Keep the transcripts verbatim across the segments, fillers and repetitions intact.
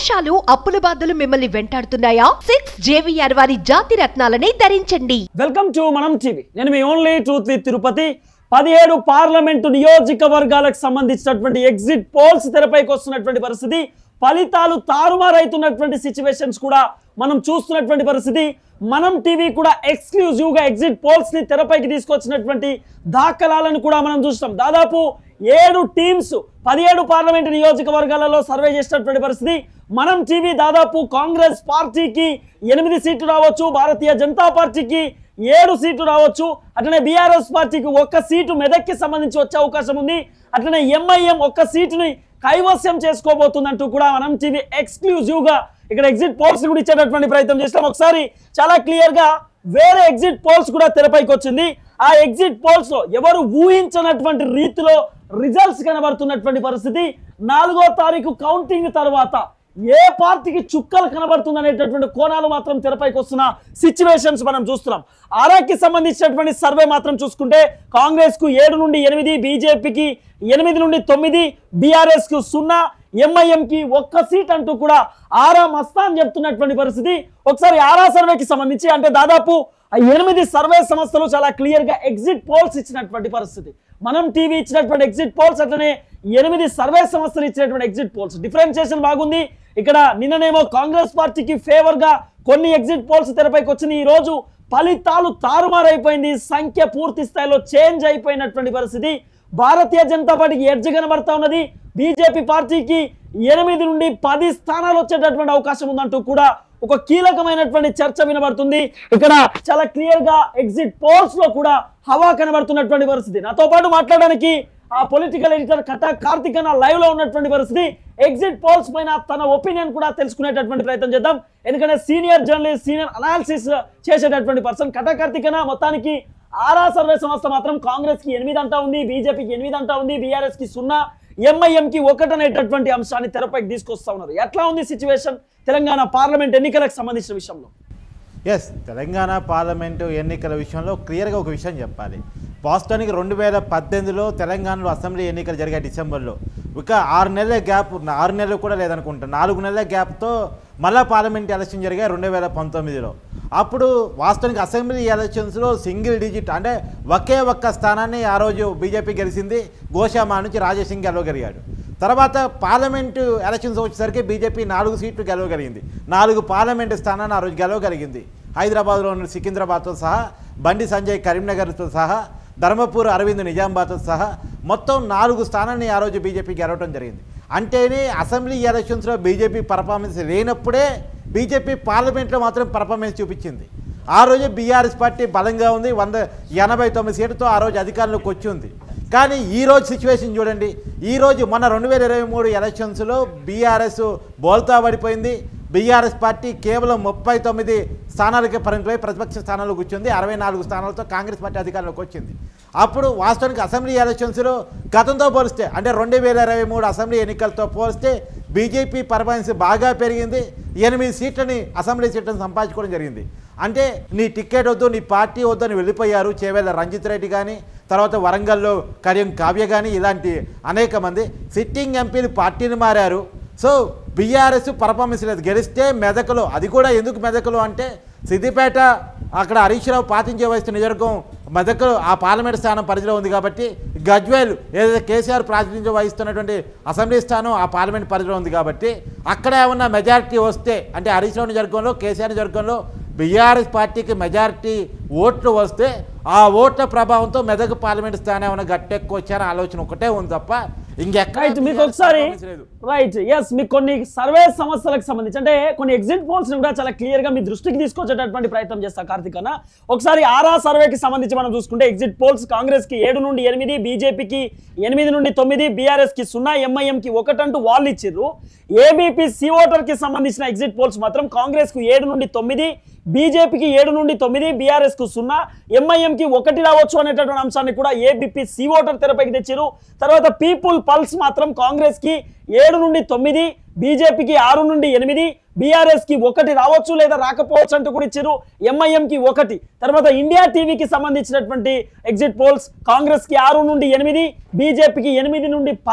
మోసాలు అప్పుల బాధలు మిమ్మల్ని వెంటాడుతున్నాయా? సిక్స్ జేవిఆర్ వారి జాతి రత్నాలని ధరించండి. Welcome to Manam TV. నేను మీ ఓన్లీ ట్రూత్ విత్ తిరుపతి. పదిహేడు పార్లమెంటు నియోజకవర్గాలకు సంబంధించినటువంటి ఎగ్జిట్ పోల్స్ తెరపైకి వస్తున్నటువంటి పరిస్థితి, ఫలితాలు తారుమారైతున్నటువంటి సిచ్యువేషన్స్ కూడా మనం చూస్తున్నటువంటి పరిస్థితి. మనం టీవీ కూడా ఎక్స్క్లూజివ్ గా ఎగ్జిట్ పోల్స్ ని తెరపైకి తీసుకొచ్చినటువంటి దాఖలాలను కూడా మనం చూస్తాం. దాదాపు ఏడు టీమ్స్ పదిహేడు పార్లమెంటు నియోజకవర్గాలలో సర్వే చేసినటువంటి పరిస్థితి. మనం టీవీ దాదాపు కాంగ్రెస్ పార్టీకి ఎనిమిది సీట్లు రావచ్చు, భారతీయ జనతా పార్టీకి ఏడు సీట్లు రావచ్చు, అట్లనే బీఆర్ఎస్ పార్టీకి ఒక్క సీటు మెదక్కి సంబంధించి వచ్చే అవకాశం ఉంది, అట్లనే ఎంఐఎం ఒక్క సీటుని కైవస్యం చేసుకోబోతుందంటూ కూడా మనం టీవీ ఎక్స్క్లూజివ్ గా ఇక్కడ ఎగ్జిట్ పోల్స్ కూడా ఇచ్చేటటువంటి ప్రయత్నం చేస్తాం. ఒకసారి చాలా క్లియర్ గా వేరే ఎగ్జిట్ పోల్స్ కూడా తెరపైకి వచ్చింది. ఆ ఎగ్జిట్ పోల్స్ లో ఎవరు ఊహించినటువంటి రీతిలో రిజల్ట్స్ కనబడుతున్నటువంటి పరిస్థితి. నాలుగో తారీఖు కౌంటింగ్ తర్వాత ఏ పార్టీకి చుక్కలు కనబడుతుంది అనేటటువంటి కోణాలు మాత్రం తెరపైకి వస్తున్న సిచ్యువేషన్స్ మనం చూస్తున్నాం. ఆరాకి సంబంధించినటువంటి సర్వే మాత్రం చూసుకుంటే కాంగ్రెస్ కు ఏడు నుండి ఎనిమిది, బీజేపీకి ఎనిమిది నుండి తొమ్మిది, బీఆర్ఎస్ కు సున్నా, ఎంఐఎం కి ఒక్క సీట్ అంటూ కూడా ఆరా మస్తాన్ చెప్తున్నటువంటి పరిస్థితి. ఒకసారి ఆరా సర్వేకి సంబంధించి అంటే దాదాపు ఎనిమిది సర్వే సంస్థలు చాలా క్లియర్ గా ఎగ్జిట్ పోల్స్ ఇచ్చినటువంటి పరిస్థితి. మనం టీవీ ఇచ్చినటువంటి ఎగ్జిట్ పోల్స్, అట్లనే ఎనిమిది సర్వే సంస్థలు ఇచ్చినటువంటి ఎగ్జిట్ పోల్స్ డిఫరెన్షియేషన్ బాగుంది. ఇక్కడ నిన్ననేమో కాంగ్రెస్ పార్టీకి ఫేవర్ గా కొన్ని ఎగ్జిట్ పోల్స్ తెరపైకి వచ్చింది. ఈ రోజు ఫలితాలు తారుమారైపోయింది, సంఖ్య పూర్తి స్థాయిలో చేంజ్ అయిపోయినటువంటి పరిస్థితి. భారతీయ జనతా పార్టీకి ఎడ్జ్ కనబడతా ఉన్నది, బీజేపీ పార్టీకి ఎనిమిది నుండి పది స్థానాలు వచ్చేటటువంటి అవకాశం ఉందంటూ కూడా ఒక కీలకమైనటువంటి చర్చ వినబడుతుంది. ఇక్కడ చాలా క్లియర్ గా ఎగ్జిట్ పోల్స్ లో కూడా హవా కనబడుతున్నటువంటి పరిస్థితి. నాతో పాటు మాట్లాడడానికి ఆ పొలిటికల్ ఎడిటర్ కటా కార్తిక్ అన్న లైవ్ లో ఉన్నటువంటి పరిస్థితి. ఎగ్జిట్ పోల్స్ పైన తన ఒపీనియన్ కూడా తెలుసుకునేటటువంటి ప్రయత్నం చేద్దాం. ఎందుకంటే సీనియర్ జర్నలిస్ట్, సీనియర్ అనాలిసిస్ చేసేటటువంటి పర్సన్ కటా కార్తిక్ అన్న. మొత్తానికి ఆరా సర్వే సంస్థ మాత్రం కాంగ్రెస్ కి ఎనిమిది అంటా ఉంది, బీజేపీకి ఎనిమిది అంటా ఉంది, బీఆర్ఎస్ కి సున్నా, ఎంఐఎం కి ఒకటి అనేటటువంటి అంశాన్ని తెరపైకి తీసుకొస్తా ఉన్నారు. ఎట్లా ఉంది సిచ్యువేషన్ తెలంగాణ పార్లమెంట్ ఎన్నికలకు సంబంధించిన విషయంలో? ఎస్, తెలంగాణ పార్లమెంటు ఎన్నికల విషయంలో క్లియర్గా ఒక విషయం చెప్పాలి. వాస్తవానికి రెండు వేల పద్దెనిమిదిలో తెలంగాణలో అసెంబ్లీ ఎన్నికలు జరిగాయి డిసెంబర్లో. ఇక ఆరు నెలల గ్యాప్, ఆరు నెలలు కూడా లేదనుకుంటా, నాలుగు నెలల గ్యాప్తో మళ్ళా పార్లమెంట్ ఎలక్షన్ జరిగాయి రెండు వేల పంతొమ్మిదిలో. అప్పుడు వాస్తవానికి అసెంబ్లీ ఎలక్షన్స్లో సింగిల్ డిజిట్ అంటే ఒకే ఒక్క స్థానాన్ని ఆ రోజు బీజేపీ గెలిచింది. గోషామా నుంచి రాజేసింగ్ గెలవగలిగాడు. తర్వాత పార్లమెంటు ఎలక్షన్స్ వచ్చేసరికి బీజేపీ నాలుగు సీట్లు గెలవగలిగింది, నాలుగు పార్లమెంటు స్థానాన్ని ఆ రోజు గెలవగలిగింది. హైదరాబాద్లో ఉన్న సికింద్రాబాద్తో సహా, బండి సంజయ్ కరీంనగర్తో సహా, ధర్మపూర్ అరవింద్ నిజామాబాద్తో సహా మొత్తం నాలుగు స్థానాన్ని ఆ రోజు బీజేపీ గెలవడం జరిగింది. అంటేనే అసెంబ్లీ ఎలక్షన్స్లో బీజేపీ పర్ఫార్మెన్స్ లేనప్పుడే బీజేపీ పార్లమెంట్లో మాత్రం పర్ఫార్మెన్స్ చూపించింది. ఆ రోజు బీఆర్ఎస్ పార్టీ బలంగా ఉంది, వంద ఎనభై తొమ్మిది సీట్లతో ఆ రోజు అధికారంలోకి వచ్చి ఉంది. కానీ ఈరోజు సిచ్యువేషన్ చూడండి. ఈరోజు మన రెండు వేల ఇరవై మూడు ఎలక్షన్స్లో బీఆర్ఎస్ బోల్తా పడిపోయింది. బీఆర్ఎస్ పార్టీ కేవలం ముప్పై తొమ్మిది స్థానాలకే పరిమితమై ప్రతిపక్ష స్థానాల్లో కూర్చుంది. అరవై నాలుగు స్థానాలతో కాంగ్రెస్ పార్టీ అధికారంలోకి వచ్చింది. అప్పుడు వాస్తవానికి అసెంబ్లీ ఎలక్షన్స్లో గతంతో పోలిస్తే అంటే రెండు వేల ఇరవై మూడు అసెంబ్లీ ఎన్నికలతో పోలిస్తే బీజేపీ పర్ఫార్మెన్స్ బాగా పెరిగింది. ఎనిమిది సీట్లని అసెంబ్లీ సీట్లను సంపాదించుకోవడం జరిగింది. అంటే నీ టికెట్ వద్దు, నీ పార్టీ వద్దు అని వెళ్ళిపోయారు. చేవేళ్ళ రంజిత్ రెడ్డి కానీ, తర్వాత వరంగల్లో కరీం కావ్య కానీ, ఇలాంటి అనేక మంది సిట్టింగ్ ఎంపీలు పార్టీని మారారు. సో బీఆర్ఎస్ పర్ఫార్మెన్స్ లేదు. గెలిస్తే మెదకులో, అది కూడా ఎందుకు మెదకులో అంటే సిద్దిపేట అక్కడ హరీష్ రావు పాతించే వయసు నిజవర్గం మెదకులో ఆ పార్లమెంట్ స్థానం పరిధిలో ఉంది కాబట్టి, గజ్వేల్ ఏదైతే కేసీఆర్ ప్రాతినిధ్యం వహిస్తున్నటువంటి అసెంబ్లీ స్థానం ఆ పార్లమెంట్ పరిధిలో ఉంది కాబట్టి అక్కడ ఏమన్నా మెజారిటీ వస్తే అంటే హరీష్ రావు నిజవర్గంలో, కేసీఆర్ నిజవర్గంలో బీఆర్ఎస్ పార్టీకి మెజారిటీ ఓట్లు వస్తే ఆ ఓట్ల ప్రభావంతో మెదక్ పార్లమెంట్ స్థానం ఏమైనా గట్టెక్కువ వచ్చారని ఆలోచన ఒకటే ఉంది తప్ప ఇంకెక్కడ మీకు ఒకసారి రైట్. ఎస్, మీకు కొన్ని సర్వే సమస్యలకు సంబంధించి అంటే కొన్ని ఎగ్జిట్ పోల్స్ కూడా చాలా క్లియర్ గా మీ దృష్టికి తీసుకొచ్చేటటువంటి ప్రయత్నం చేస్తా కార్తిక్ అన్న. ఒకసారి ఆరా సర్వేకి సంబంధించి మనం చూసుకుంటే ఎగ్జిట్ పోల్స్ కాంగ్రెస్ కి ఏడు నుండి ఎనిమిది, బీజేపీకి ఎనిమిది నుండి తొమ్మిది, బీఆర్ఎస్ కి సున్నా, ఎంఐఎం కి ఒకటి అంటూ వాళ్ళు ఇచ్చిర్రు. ఏబీపీ సి ఓటర్ కి సంబంధించిన ఎగ్జిట్ పోల్స్ మాత్రం కాంగ్రెస్ కు ఏడు నుండి తొమ్మిది, బీజేపీకి ఏడు నుండి తొమ్మిది, బీఆర్ఎస్ కు సున్నా, ఎంఐఎం కి ఒకటి రావచ్చు అనేటటువంటి అంశాన్ని కూడా ఏబీపీ సి ఓటర్ తెరపైకి తెచ్చారు. తర్వాత పీపుల్ పల్స్ మాత్రం కాంగ్రెస్ కి ఏడు నుండి తొమ్మిది, బీజేపీకి ఆరు నుండి ఎనిమిది, బీఆర్ఎస్ కి ఒకటి రావచ్చు లేదా రాకపోవచ్చు అంటూ కూడా ఇచ్చారు. ఎంఐఎం కి ఒకటి. తర్వాత ఇండియా టీవీకి సంబంధించినటువంటి ఎగ్జిట్ పోల్స్ కాంగ్రెస్ కి ఆరు నుండి ఎనిమిది, బీజేపీకి ఎనిమిది నుండి పది,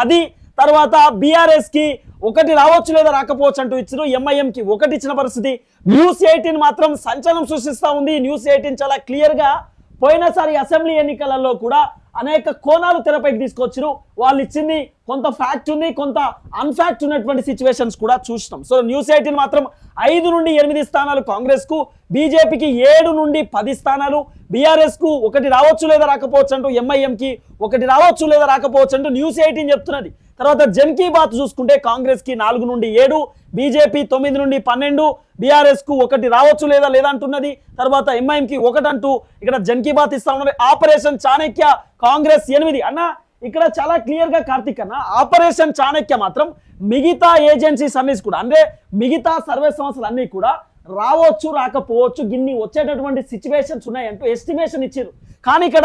తర్వాత బీఆర్ఎస్ కి ఒకటి రావచ్చు లేదా రాకపోవచ్చు అంటూ ఇచ్చారు. ఎంఐఎం కి ఒకటి ఇచ్చిన పరిస్థితి. న్యూస్ ఎయిటీన్ మాత్రం సంచలనం సృష్టిస్తా ఉంది. న్యూస్ ఎయిటీన్ చాలా క్లియర్ గా పోయినసారి అసెంబ్లీ ఎన్నికలలో కూడా అనేక కోణాలు తెరపైకి తీసుకొచ్చారు. వాళ్ళు ఇచ్చింది కొంత ఫ్యాక్ట్ ఉంది, కొంత అన్ఫ్యాక్ట్ ఉన్నటువంటి సిచ్యువేషన్స్ కూడా చూసినాం. సో న్యూస్ ఎయిటీన్ మాత్రం ఐదు నుండి ఎనిమిది స్థానాలు కాంగ్రెస్ కు, బీజేపీకి ఏడు నుండి పది స్థానాలు, బీఆర్ఎస్ కు ఒకటి రావచ్చు లేదా రాకపోవచ్చు అంటూ ఎంఐఎం కి ఒకటి రావచ్చు లేదా రాకపోవచ్చు అంటూ న్యూస్ ఎయిటీన్ చెప్తున్నది. తర్వాత జన్ కీ బాత్ చూసుకుంటే కాంగ్రెస్ కి నాలుగు నుండి ఏడు, బీజేపీ తొమ్మిది నుండి పన్నెండు, బీఆర్ఎస్ కు ఒకటి రావచ్చు లేదా లేదా అంటున్నది. తర్వాత ఎంఐఎం కి ఒకటి అంటూ ఇక్కడ జన్ కీ బాత్ ఇస్తా ఉన్నది. ఆపరేషన్ చాణక్య కాంగ్రెస్ ఎనిమిది అన్న. ఇక్కడ చాలా క్లియర్ గా కార్తిక్ అన్న, ఆపరేషన్ చాణక్య మాత్రం మిగతా ఏజెన్సీస్ అన్ని కూడా అంటే మిగతా సర్వే సంస్థలు అన్ని కూడా రావచ్చు రాకపోవచ్చు గిన్ని వచ్చేటటువంటి సిచ్యువేషన్స్ ఉన్నాయంటూ ఎస్టిమేషన్ ఇచ్చారు. కానీ ఇక్కడ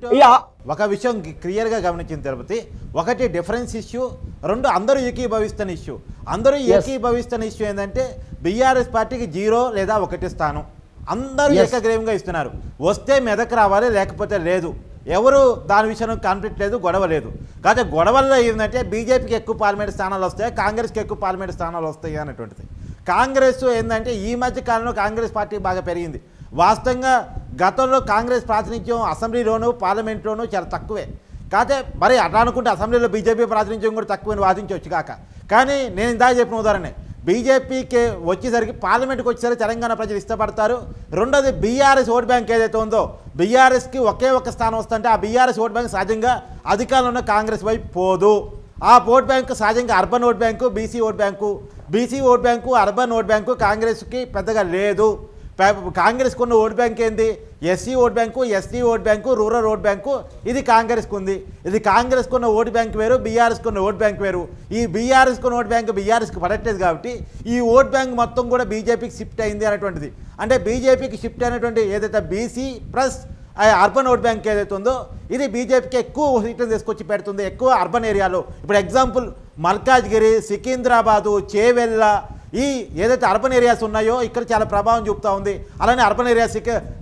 ఒక విషయం క్లియర్ గా గమనించిన తిరుపతి, ఒకటి డిఫరెన్స్ ఇష్యూ, రెండు అందరూ ఏకీభవిస్తున్న ఇష్యూ. అందరూ ఏకీభవిస్తున్న ఇష్యూ ఏంటంటే బీఆర్ఎస్ పార్టీకి జీరో లేదా ఒకటి స్థానం అందరూ ఏకగ్రీవంగా ఇస్తున్నారు. వస్తే మెదక్ రావాలి, లేకపోతే లేదు. ఎవరు దాని విషయంలో కాన్ఫ్లిక్ట్ లేదు, గొడవ లేదు. కాకపోతే గొడవల్లో ఏంటంటే బీజేపీకి ఎక్కువ పార్లమెంట్ స్థానాలు వస్తాయి, కాంగ్రెస్కి ఎక్కువ పార్లమెంట్ స్థానాలు వస్తాయి అనేటువంటిది. కాంగ్రెస్ ఏంటంటే ఈ మధ్య కాలంలో కాంగ్రెస్ పార్టీ బాగా పెరిగింది. వాస్తవంగా గతంలో కాంగ్రెస్ ప్రాతినిధ్యం అసెంబ్లీలోనూ పార్లమెంట్లోనూ చాలా తక్కువే. కాకపోతే మరి అట్లా అనుకుంటే అసెంబ్లీలో బీజేపీ ప్రాతినిధ్యం కూడా తక్కువని వాదించవచ్చు కాక. కానీ నేను ఇందాక చెప్పిన ఉదాహరణ, బీజేపీకి వచ్చేసరికి పార్లమెంట్కి వచ్చేసరికి తెలంగాణ ప్రజలు ఇష్టపడతారు. రెండోది బీఆర్ఎస్ ఓట్ బ్యాంక్ ఏదైతే ఉందో బీఆర్ఎస్కి ఒకే ఒక స్థానం వస్తుంటే ఆ బీఆర్ఎస్ ఓట్ బ్యాంక్ సహజంగా అధికారంలో ఉన్న కాంగ్రెస్ వైపు పోదు. ఆ ఓట్ బ్యాంకు సహజంగా urban vote bank, BC vote bank BC vote bank urban vote bank కాంగ్రెస్కి పెద్దగా లేదు. కాంగ్రెస్కి ఉన్న ఓట్ బ్యాంక్ ఏంది? SC vote bank, ST vote bank, rural vote bank, ఇది కాంగ్రెస్కి ఉంది. ఇది కాంగ్రెస్కి ఉన్న ఓట్ బ్యాంక్ వేరు, బీఆర్ఎస్కి ఉన్న ఓట్ బ్యాంక్ వేరు. ఈ బీఆర్ఎస్కి ఉన్న ఓట్ బ్యాంక్ బీఆర్ఎస్కి పడట్లేదు కాబట్టి ఈ ఓట్ బ్యాంక్ మొత్తం కూడా బీజేపీకి షిఫ్ట్ అయింది అనేటువంటిది. అంటే బీజేపీకి షిఫ్ట్ అయినటువంటి ఏదైతే BC plus urban vote bank ఏదైతే ఉందో ఇది బీజేపీకి ఎక్కువ సీట్లను తీసుకొచ్చి పెడుతుంది, ఎక్కువ అర్బన్ ఏరియాలో. ఇప్పుడు ఎగ్జాంపుల్ మల్కాజ్గిరి, సికింద్రాబాదు, చేవెళ్ళ, ఈ ఏదైతే అర్బన్ ఏరియాస్ ఉన్నాయో ఇక్కడ చాలా ప్రభావం చూపుతూ ఉంది. అలానే అర్బన్ ఏరియాస్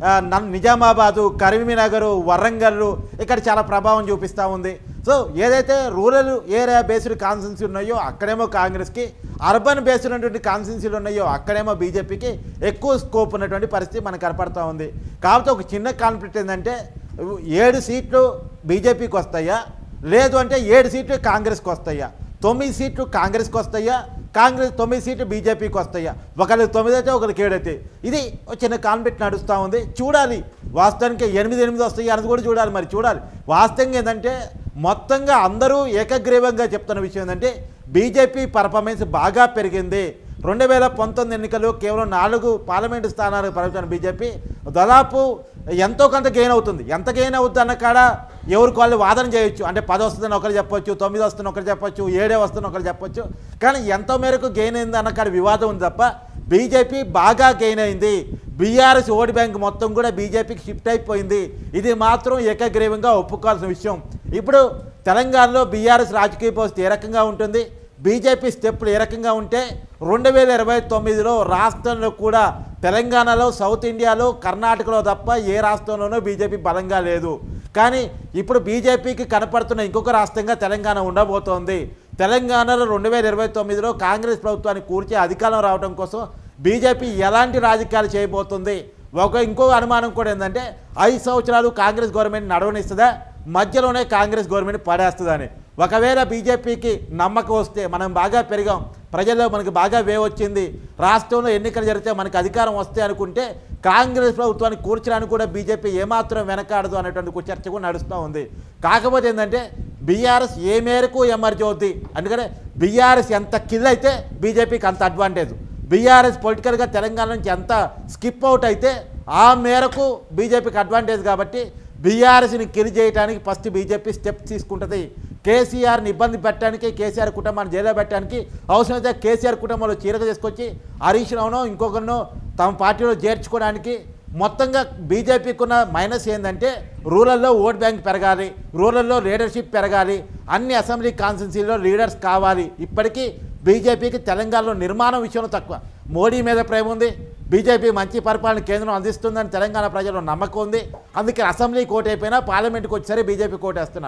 నిజామాబాదు, కరీంనగర్, వరంగల్ ఇక్కడ చాలా ప్రభావం చూపిస్తూ ఉంది. సో ఏదైతే రూరల్ ఏరియా బేస్డ్ కాన్స్టిట్యున్సీ ఉన్నాయో అక్కడేమో కాంగ్రెస్కి, అర్బన్ బేస్డ్ ఉన్నటువంటి కాన్స్టిట్యున్సీలు ఉన్నాయో అక్కడేమో బీజేపీకి ఎక్కువ స్కోప్ ఉన్నటువంటి పరిస్థితి మనకు కనపడుతూ ఉంది. కాబట్టి ఒక చిన్న కాన్ఫ్లిక్ట్ ఏంటంటే ఏడు సీట్లు బీజేపీకి వస్తాయా, లేదు అంటే ఏడు సీట్లు కాంగ్రెస్కి వస్తాయా, తొమ్మిది సీట్లు కాంగ్రెస్కి వస్తాయా, కాంగ్రెస్ తొమ్మిది సీట్లు బీజేపీకి వస్తాయా, ఒకరికి తొమ్మిది అయితే ఒకరికి ఏడైతే. ఇది చిన్న కాన్ఫ్లిక్ట్ నడుస్తూ ఉంది. చూడాలి వాస్తవానికి ఎనిమిది ఎనిమిది వస్తాయి అన్నది కూడా చూడాలి. మరి చూడాలి వాస్తవంగా ఏంటంటే మొత్తంగా అందరూ ఏకగ్రీవంగా చెప్తున్న విషయం ఏంటంటే బీజేపీ పర్ఫార్మెన్స్ బాగా పెరిగింది. రెండు వేల పంతొమ్మిది ఎన్నికలు కేవలం నాలుగు పార్లమెంటు స్థానాలకు పరిమితమైన బీజేపీ దాదాపు ఎంతో కొంత గెయిన్ అవుతుంది. ఎంత గెయిన్ అవుతుంది అన్న కాడ ఎవరికి వాళ్ళు వాదన చేయొచ్చు. అంటే పది వస్తుందని ఒకరు చెప్పొచ్చు, తొమ్మిది వస్తుందని ఒకరు చెప్పొచ్చు, ఏడే వస్తుందని ఒకరు చెప్పొచ్చు. కానీ ఎంతో మేరకు గెయిన్ అయింది అన్న కాడ వివాదం ఉంది తప్ప బీజేపీ బాగా గెయిన్ అయింది. బీఆర్ఎస్ ఓటు బ్యాంక్ మొత్తం కూడా బీజేపీకి షిఫ్ట్ అయిపోయింది. ఇది మాత్రం ఏకగ్రీవంగా ఒప్పుకోవాల్సిన విషయం. ఇప్పుడు తెలంగాణలో బీఆర్ఎస్ రాజకీయ పరిస్థితి ఏ రకంగా ఉంటుంది, బీజేపీ స్టెప్పులు ఏ రకంగా ఉంటే రెండు వేల ఇరవై తొమ్మిదిలో రాష్ట్రంలో కూడా తెలంగాణలో, సౌత్ ఇండియాలో, కర్ణాటకలో తప్ప ఏ రాష్ట్రంలోనూ బీజేపీ బలంగా లేదు. కానీ ఇప్పుడు బీజేపీకి కనపడుతున్న ఇంకొక రాష్ట్రంగా తెలంగాణ ఉండబోతోంది. తెలంగాణలో రెండు వేల ఇరవై తొమ్మిదిలో కాంగ్రెస్ ప్రభుత్వాన్ని కూర్చే అధికారం రావడం కోసం బీజేపీ ఎలాంటి రాజకీయాలు చేయబోతుంది? ఒక ఇంకో అనుమానం కూడా ఏంటంటే ఐదు సంవత్సరాలు కాంగ్రెస్ గవర్నమెంట్ నడవనిస్తుందా, మధ్యలోనే కాంగ్రెస్ గవర్నమెంట్ పడేస్తుందని. ఒకవేళ బీజేపీకి నమ్మకం వస్తే మనం బాగా పెరిగాం, ప్రజల్లో మనకు బాగా వే వచ్చింది, రాష్ట్రంలో ఎన్నికలు జరిగితే మనకు అధికారం వస్తే అనుకుంటే కాంగ్రెస్ ప్రభుత్వాన్ని కూర్చడానికి కూడా బీజేపీ ఏమాత్రం వెనకాడదు అనేటువంటి చర్చ కూడా నడుస్తూ ఉంది. కాకపోతే ఏంటంటే బీఆర్ఎస్ ఏ మేరకు ఎమర్జ్ అవుద్ది, అందుకనే బీఆర్ఎస్ ఎంత కిల్ అయితే బీజేపీకి అంత అడ్వాంటేజ్. బీఆర్ఎస్ పొలిటికల్గా తెలంగాణ నుంచి ఎంత స్కిప్ అవుట్ అయితే ఆ మేరకు బీజేపీకి అడ్వాంటేజ్. కాబట్టి బీఆర్ఎస్ని కిల్ చేయడానికి ఫస్ట్ బీజేపీ స్టెప్స్ తీసుకుంటుంది. కేసీఆర్ని ఇబ్బంది పెట్టడానికి, కేసీఆర్ కుటుంబాన్ని జైల్లో పెట్టడానికి, అవసరమైతే కేసీఆర్ కుటుంబంలో చీరక తీసుకొచ్చి హరీష్ రావునో ఇంకొకరినో తమ పార్టీలో చేర్చుకోవడానికి. మొత్తంగా బీజేపీకి ఉన్న మైనస్ ఏంటంటే రూరల్లో ఓట్ బ్యాంక్ పెరగాలి, రూరల్లో లీడర్షిప్ పెరగాలి, అన్ని అసెంబ్లీ కాన్స్టిట్యున్సీల్లో లీడర్స్ కావాలి. ఇప్పటికీ బీజేపీకి తెలంగాణలో నిర్మాణం విషయంలో తక్కువ. మోడీ మీద ప్రేమ ఉంది, బీజేపీ మంచి పరిపాలన కేంద్రం అందిస్తుందని తెలంగాణ ప్రజల్లో నమ్మకం ఉంది. అందుకే అసెంబ్లీ కోట్ అయిపోయినా పార్లమెంట్కి వచ్చేసరి బీజేపీ కోటేస్తున్నారు.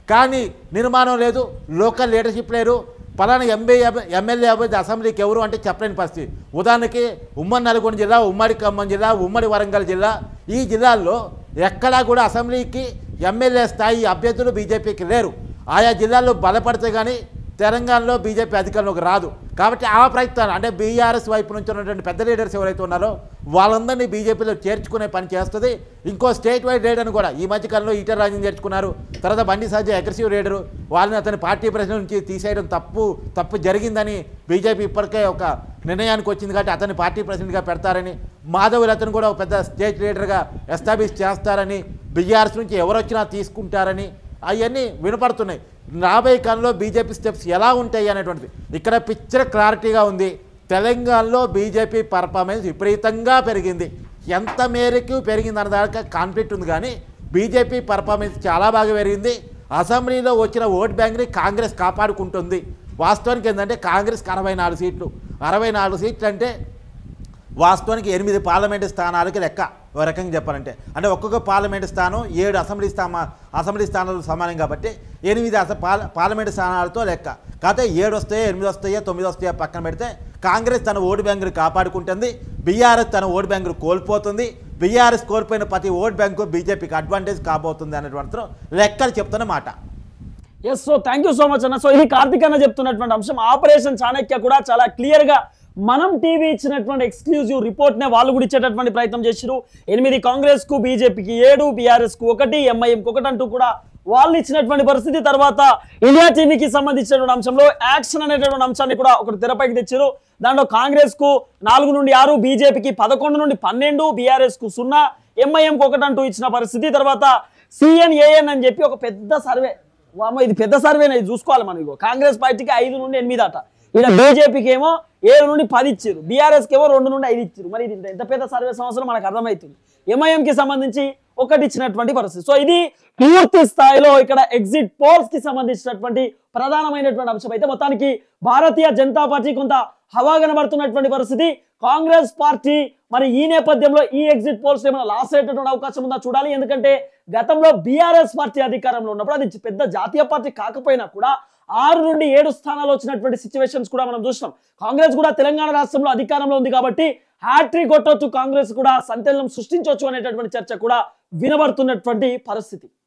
కానీ నిర్మాణం లేదు, లోకల్ లీడర్షిప్ లేరు, పలానా ఎంపీ ఎమ్మెల్యే అభ్యర్థి అసెంబ్లీకి ఎవరు అంటే చెప్పలేని పరిస్థితి. ఉదాహరణకి ఉమ్మడి నల్గొండ జిల్లా, ఉమ్మడి ఖమ్మం జిల్లా, ఉమ్మడి వరంగల్ జిల్లా, ఈ జిల్లాల్లో ఎక్కడా కూడా అసెంబ్లీకి ఎమ్మెల్యే స్థాయి అభ్యర్థులు బీజేపీకి లేరు. ఆయా జిల్లాల్లో బలపడితే కానీ తెలంగాణలో బీజేపీ అధికారంలోకి రాదు. కాబట్టి ఆ ప్రయత్నాలు అంటే బీఆర్ఎస్ వైపు నుంచి ఉన్నటువంటి పెద్ద లీడర్స్ ఎవరైతే ఉన్నారో వాళ్ళందరినీ బీజేపీలో చేర్చుకునే పని చేస్తుంది. ఇంకో స్టేట్ వైడ్ లీడర్ని కూడా ఈ మధ్యకాలంలో ఈటల రాజుని చేర్చుకున్నారు. తర్వాత బండి సంజయ్ అగ్రెసివ్ లీడరు, వాళ్ళని అతని పార్టీ ప్రెసిడెంట్ నుంచి తీసేయడం తప్పు తప్పు జరిగిందని బీజేపీ ఇప్పటికే ఒక నిర్ణయానికి వచ్చింది. కాబట్టి అతన్ని పార్టీ ప్రెసిడెంట్గా పెడతారని, మాధవ్ అతను కూడా ఒక పెద్ద స్టేట్ లీడర్గా ఎస్టాబ్లిష్ చేస్తారని, బీఆర్ఎస్ నుంచి ఎవరు వచ్చినా తీసుకుంటారని అవన్నీ వినపడుతున్నాయి. రాబోయే కాలంలో బీజేపీ స్టెప్స్ ఎలా ఉంటాయి అనేటువంటిది ఇక్కడ పిక్చర్ క్లారిటీగా ఉంది. తెలంగాణలో బీజేపీ పర్ఫార్మెన్స్ విపరీతంగా పెరిగింది. ఎంత మేరకు పెరిగింది అన్న దాకా కాన్ఫ్లిక్ట్ ఉంది, కానీ బీజేపీ పర్ఫార్మెన్స్ చాలా బాగా పెరిగింది. అసెంబ్లీలో వచ్చిన ఓట్ బ్యాంక్ని కాంగ్రెస్ కాపాడుకుంటుంది. వాస్తవానికి ఏంటంటే కాంగ్రెస్కి అరవై నాలుగు సీట్లు అరవై నాలుగు సీట్లు అంటే వాస్తవానికి ఎనిమిది పార్లమెంటు స్థానాలకి లెక్క. ఒక రకంగా చెప్పాలంటే అంటే ఒక్కొక్క పార్లమెంటు స్థానం ఏడు అసెంబ్లీ స్థాన అసెంబ్లీ స్థానాలు సమానం కాబట్టి ఎనిమిది అస పార్లమెంటు స్థానాలతో లెక్క. కాకపోతే ఏడు వస్తాయో ఎనిమిది వస్తాయో తొమ్మిది వస్తాయో పక్కన పెడితే కాంగ్రెస్ తన ఓటు బ్యాంకును కాపాడుకుంటుంది, బీఆర్ఎస్ తన ఓటు బ్యాంకును కోల్పోతుంది. బీఆర్ఎస్ కోల్పోయిన ప్రతి ఓటు బ్యాంకు బీజేపీకి అడ్వాంటేజ్ కాబోతుంది అనేటువంటి లెక్కలు చెప్తున్న మాట. Yes, so thank you so much అన్న. సో ఇది కార్తిక్ అన్న చెప్తున్నటువంటి అంశం. ఆపరేషన్ చాణక్య కూడా చాలా క్లియర్గా మనం టీవీ ఇచ్చినటువంటి ఎక్స్క్లూజివ్ రిపోర్ట్నే వాళ్ళు కూడా ఇచ్చేటటువంటి ప్రయత్నం చేశారు. ఎనిమిది కాంగ్రెస్కు, బీజేపీకి ఏడు, బీఆర్ఎస్కు ఒకటి, ఎంఐఎంకి ఒకటి అంటూ కూడా వాళ్ళు ఇచ్చినటువంటి పరిస్థితి. తర్వాత ఇండియా టీవీకి సంబంధించినటువంటి అంశంలో యాక్షన్ అనేటువంటి అంశాన్ని కూడా ఒకటి తెరపైకి తెచ్చారు. దాంట్లో కాంగ్రెస్కు నాలుగు నుండి ఆరు, బీజేపీకి పదకొండు నుండి పన్నెండు, బీఆర్ఎస్కు సున్నా, ఎంఐఎంకి ఒకటి అంటూ ఇచ్చిన పరిస్థితి. తర్వాత సిఎన్ఏఎన్ అని చెప్పి ఒక పెద్ద సర్వే, వామో ఇది పెద్ద సర్వేనే, ఇది చూసుకోవాలి మనం. ఇగో కాంగ్రెస్ పార్టీకి ఐదు నుండి ఎనిమిది అట, ఇక్కడ బీజేపీకి ఏమో ఏడు నుండి పది ఇచ్చారు, బీఆర్ఎస్కి ఏమో రెండు నుండి ఐదు ఇచ్చారు. మరి ఇది ఎంత పెద్ద సర్వే సంవత్సరం మనకు అర్థమవుతుంది. ఎంఐఎంకి సంబంధించి ఒకటి ఇచ్చినటువంటి పరిస్థితి. సో ఇది పూర్తి స్థాయిలో ఇక్కడ ఎగ్జిట్ పోల్స్ కి సంబంధించినటువంటి ప్రధానమైనటువంటి అంశం. అయితే మొత్తానికి భారతీయ జనతా పార్టీ కొంత హవా కనబడుతున్నటువంటి పరిస్థితి. కాంగ్రెస్ పార్టీ మరి ఈ నేపథ్యంలో ఈ ఎగ్జిట్ పోల్స్ ఏమైనా లాస్ అయ్యేటటువంటి అవకాశం ఉందా చూడాలి. ఎందుకంటే గతంలో బీఆర్ఎస్ పార్టీ అధికారంలో ఉన్నప్పుడు అది పెద్ద జాతీయ పార్టీ కాకపోయినా కూడా ఆరు నుండి ఏడు స్థానాలు వచ్చినటువంటి సిచ్యువేషన్స్ కూడా మనం చూసినాం. కాంగ్రెస్ కూడా తెలంగాణ రాష్ట్రంలో అధికారంలో ఉంది కాబట్టి హ్యాట్రిక్ కొట్టొచ్చు, కాంగ్రెస్ కూడా సంచలనం సృష్టించవచ్చు అనేటటువంటి చర్చ కూడా వినబడుతున్నటువంటి పరిస్థితి.